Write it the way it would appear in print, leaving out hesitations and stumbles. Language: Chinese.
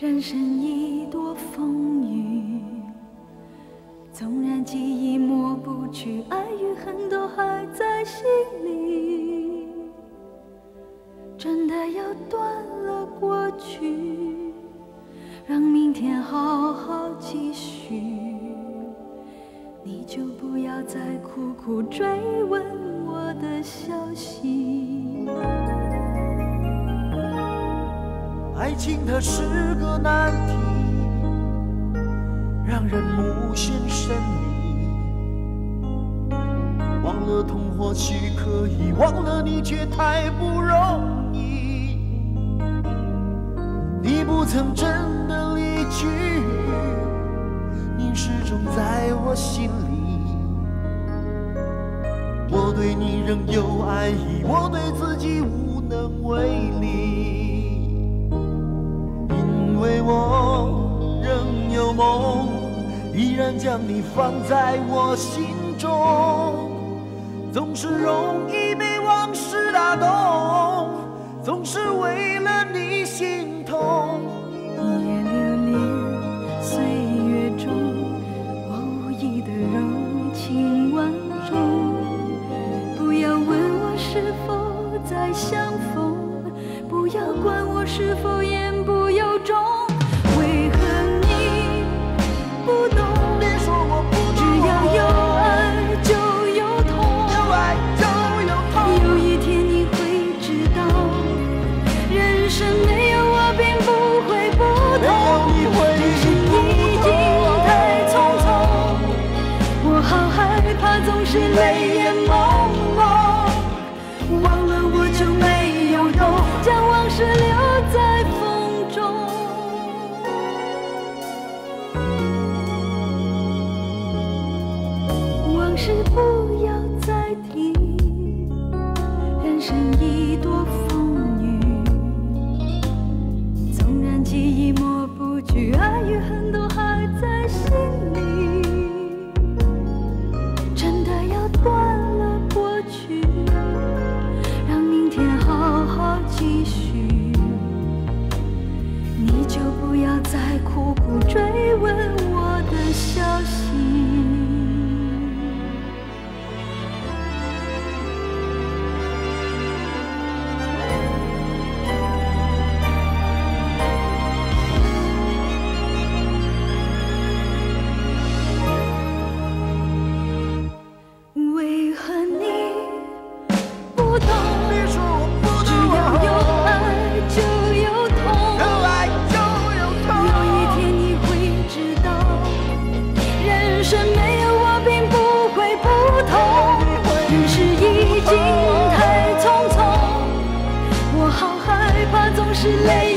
人生一多风雨，纵然记忆抹不去，爱与恨都还在心里。真的要断了过去，让明天好好继续。你就不要再苦苦追问我的消息。 爱情它是个难题，让人无限神秘。忘了痛或许可以，忘了你却太不容易。你不曾真的离去，你始终在我心里。我对你仍有爱意，我对自己无能为力。因为我仍有梦，依然将你放在我心中。总是容易被往事打动，总是为了你心痛。 夜流连岁月中，我无意的柔情万种。不要问我是否再相逢，不要管我是否言不由衷。为何你不懂？ 别说我不懂， 只要有爱就有痛， 有爱就有痛。 有一天你会知道，人生没有我并不会不同。人生已经太匆匆，我好害怕总是泪眼朦胧。忘了我就没有用，将往事留在风中。往事不要再提，人生已多风雨。纵然记忆抹不去，爱与恨都还在心里。真的要断了过去，让明天好好继续。你就不要再苦苦追问我的消息。为何你不懂？ 别说我不懂， 只要有爱就有痛， 有爱就有痛。 有一天你会知道，人生没有我并不会不同。人世已经太匆匆，我好害怕总是泪